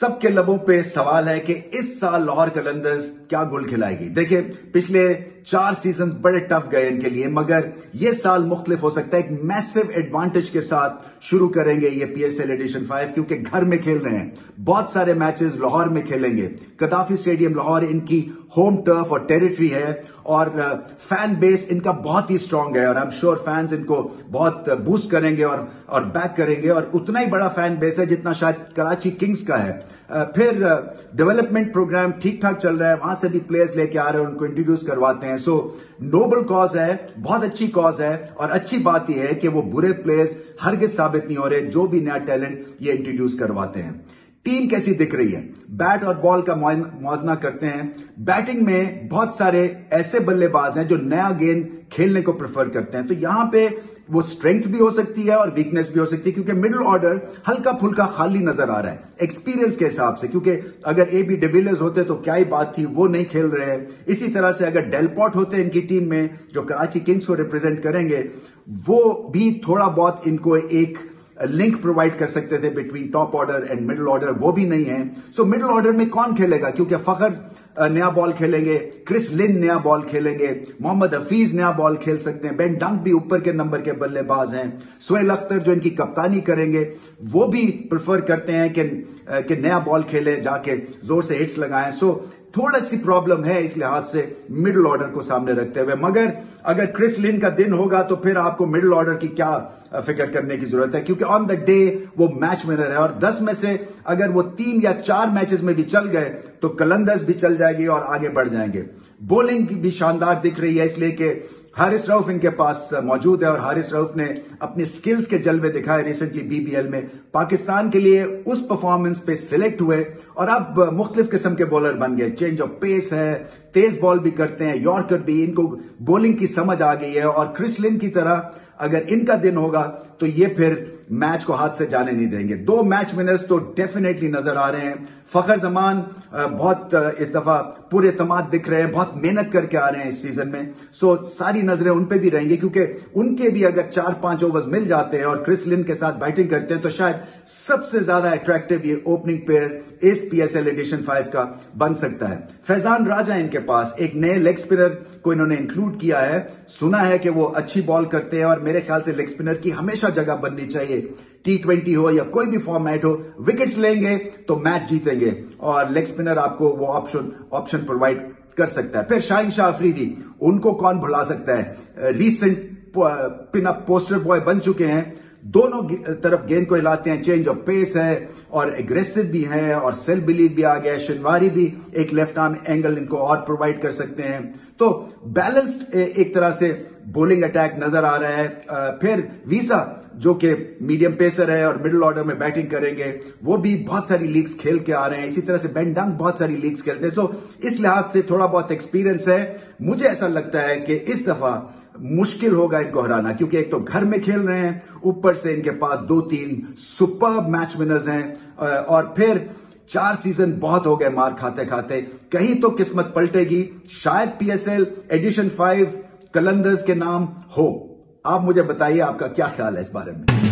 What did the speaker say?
सबके लबों पे सवाल है कि इस साल लाहौर कलंदर्स क्या गोल खिलाएगी। देखिए, पिछले 4 सीजन बड़े टफ गए इनके लिए, मगर ये साल मुख्तलिफ हो सकता है। एक मैसिव एडवांटेज के साथ शुरू करेंगे ये PSL एडिशन 5, क्योंकि घर में खेल रहे हैं। बहुत सारे मैचेस लाहौर में खेलेंगे। कदाफी स्टेडियम लाहौर इनकी होम टर्फ और टेरिटरी है, और फैन बेस इनका बहुत ही स्ट्रांग है, और आई एम श्योर फैंस इनको बहुत बूस्ट करेंगे और बैक करेंगे। और उतना ही बड़ा फैन बेस है जितना शायद कराची किंग्स का है। फिर डेवलपमेंट प्रोग्राम ठीक ठाक चल रहा है, वहां से भी प्लेयर्स लेके आ रहे हैं, उनको इंट्रोड्यूस करवाते हैं। सो नोबल कॉज है, बहुत अच्छी कॉज है, और अच्छी बात यह है कि वो बुरे प्लेयर्स हरगिज साबित नहीं हो रहे। जो भी नया टैलेंट ये इंट्रोड्यूस करवाते हैं। टीम कैसी दिख रही है, बैट और बॉल का मुआवजा करते हैं। बैटिंग में बहुत सारे ऐसे बल्लेबाज हैं जो नया गेंद खेलने को प्रेफर करते हैं, तो यहां पे वो स्ट्रेंथ भी हो सकती है और वीकनेस भी हो सकती है, क्योंकि मिडिल ऑर्डर हल्का फुल्का खाली नजर आ रहा है एक्सपीरियंस के हिसाब से। क्योंकि अगर AB डिविलियर्स होते तो क्या ही बात थी, वो नहीं खेल रहे हैं। इसी तरह से अगर डेलपॉट होते इनकी टीम में, जो कराची किंग्स को रिप्रेजेंट करेंगे, वो भी थोड़ा बहुत इनको एक लिंक प्रोवाइड कर सकते थे between top order and middle order, वो भी नहीं है। सो मिडिल ऑर्डर में कौन खेलेगा, क्योंकि फखर नया बॉल खेलेंगे, क्रिस लिन नया बॉल खेलेंगे, मोहम्मद हफीज नया बॉल खेल सकते हैं, बेन डंक भी ऊपर के नंबर के बल्लेबाज हैं, सोहेल अख्तर जो इनकी कप्तानी करेंगे वो भी प्रेफर करते हैं कि नया बॉल खेले, जाके जोर से हिट्स लगाएं। सो थोड़ा सी प्रॉब्लम है इस लिहाज से मिडिल ऑर्डर को सामने रखते हुए, मगर अगर क्रिस लिन का दिन होगा तो फिर आपको मिडिल ऑर्डर की क्या फिक्र करने की जरूरत है, क्योंकि ऑन द डे वो मैच विनर है। और 10 में से अगर वो 3 या 4 मैचेस में भी चल गए तो कलंदर्स भी चल जाएगी और आगे बढ़ जाएंगे। बॉलिंग भी शानदार दिख रही है, इसलिए कि हारिस रऊफ इनके पास मौजूद है, और हारिस रऊफ ने अपने स्किल्स के जलवे दिखाए रिसेंटली BBL में। पाकिस्तान के लिए उस परफॉर्मेंस पे सिलेक्ट हुए और अब मुख्तलिफ किस्म के बॉलर बन गए। चेंज ऑफ पेस है, तेज बॉल भी करते हैं, यॉर्कर भी, इनको बॉलिंग की समझ आ गई है। और क्रिस लिन की तरह अगर इनका दिन होगा तो ये फिर मैच को हाथ से जाने नहीं देंगे। 2 मैच विनर्स तो डेफिनेटली नजर आ रहे हैं। फखर जमान बहुत इस दफा पूरे एतमाद दिख रहे हैं, बहुत मेहनत करके आ रहे हैं इस सीजन में। सो सारी नजरें उन पे भी रहेंगी, क्योंकि उनके भी अगर 4-5 ओवर्स मिल जाते हैं और क्रिस लिन के साथ बैटिंग करते हैं तो शायद सबसे ज्यादा अट्रैक्टिव ये ओपनिंग पेयर इस PSL एडिशन 5 का बन सकता है। फैजान राजा इनके पास, एक नए लेग स्पिनर को इन्होंने इंक्लूड किया है। सुना है कि वो अच्छी बॉल करते हैं, और मेरे ख्याल से लेग स्पिनर की हमेशा जगह बननी चाहिए। T20 हो या कोई भी फॉर्मेट हो, विकेट्स लेंगे तो मैच जीतेंगे, और लेग स्पिनर आपको वो ऑप्शन प्रोवाइड कर सकता है। फिर शाहिन शाह अफरीदी, उनको कौन भुला सकता है, recent pin up poster boy बन चुके हैं। दोनों तरफ गेंद को हिलाते हैं, चेंज ऑफ पेस है और एग्रेसिव भी है, और सेल्फ बिलीव भी आ गया। शिनवारी भी एक लेफ्ट आर्म एंगल इनको और प्रोवाइड कर सकते हैं। तो बैलेंस्ड एक तरह से बॉलिंग अटैक नजर आ रहा है। फिर वीसा जो कि मीडियम पेसर है और मिडिल ऑर्डर में बैटिंग करेंगे, वो भी बहुत सारी लीग्स खेल के आ रहे हैं। इसी तरह से बेन डंक बहुत सारी लीग्स खेलते हैं। सो इस लिहाज से थोड़ा बहुत एक्सपीरियंस है। मुझे ऐसा लगता है कि इस दफा मुश्किल होगा इनको हराना, क्योंकि एक तो घर में खेल रहे हैं, ऊपर से इनके पास 2-3 सुपर्ब मैच विनर्स हैं, और फिर 4 सीजन बहुत हो गए मार खाते खाते। कहीं तो किस्मत पलटेगी, शायद PSL एडिशन 5 कलंदर्स के नाम हो। आप मुझे बताइए आपका क्या ख्याल है इस बारे में।